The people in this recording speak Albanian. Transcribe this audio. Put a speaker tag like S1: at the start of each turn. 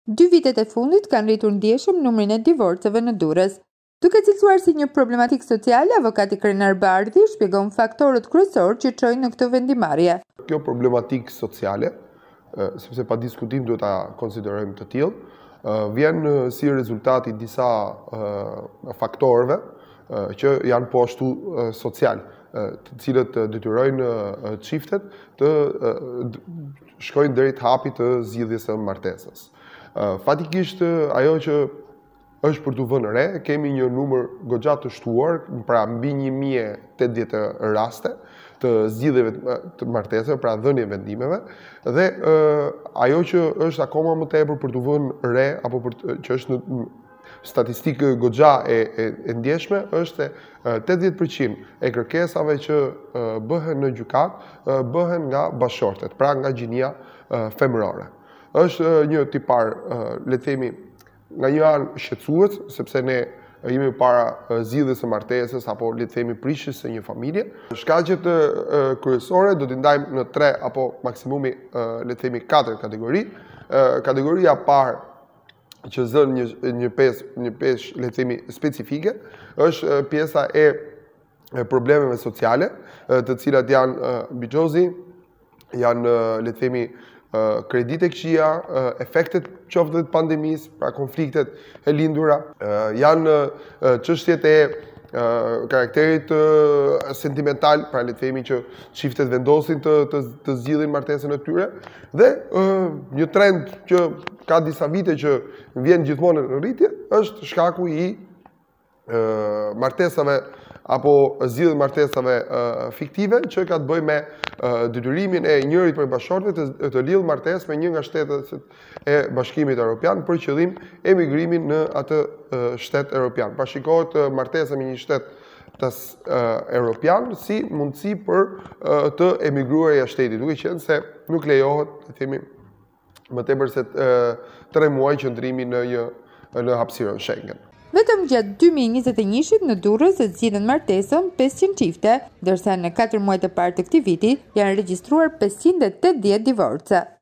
S1: 2 vitet e fundit kanë rritur ndjeshëm numrin e divorceve në Durrës. Duke cilësuar si një problematikë sociale, avokati Krenar Bardhi shpjegon faktorët kryesorë që çojnë në këtë vendimarrje.
S2: Kjo problematikë sociale, sepse pa diskutim duhet ta konsiderojmë të tillë, vjen si rezultati disa faktorëve që janë po ashtu social, të cilët detyrojnë çiftet të shkojnë deri te hapi të zgjidhjes së martesës. Fatikisht ajo që është për të vënë re, kemi një numër goxha të shtuar, pra mbi 1080 raste të zgjidhjeve të martesave, pra dhënie vendimeve, dhe ajo që është akoma më tepër për të vënë re apo që është në statistikë goxha e ndjeshme është se 80% e kërkesave që bëhen në gjykat bëhen nga bashkëshortet, pra nga gjinia femërore. Është një tipar, le të themi, nga një anë shqetësues, sepse ne jemi para zgjidhjes së martesës apo le të themi prishjes së një familje. Shkaqet kryesore do t'i ndajmë në 3 apo maksimumi le të themi 4 kategori. Kategoria e parë që zën një peshë le të themi specifike është pjesa e problemeve sociale, të cilat janë bixhozi, janë le të themi kredite këqija, efektet qoftë të pandemisë, pra konfliktet e lindura, janë çështjet e karakterit sentimental, pra le të themi që çiftet vendosin të zgjidhin martesën e tyre, dhe një trend që ka disa vite që vjen gjithmonë në rritje është shkaku i martesave apo zgjidhje martesave fiktive që ka të bëjë me detyrimin e njërit prej bashkëshortëve të lidhë martesë me një nga shtetet e Bashkimit Evropian për qëllim emigrimin në atë shtet evropian. Pra shikohet martesa me një shtet evropian si mundësi për të emigruar jashtë shtetit, duke qenë se nuk lejohet, të themi, më tepër se 3 muaj qëndrimi në hapësirën Schengen.
S1: Vetëm gjatë 2021-shit në Durrës zgjidhen martesën 500 çifte, ndërsa në 4 muajt e parë të këtij viti janë regjistruar 580 divorce.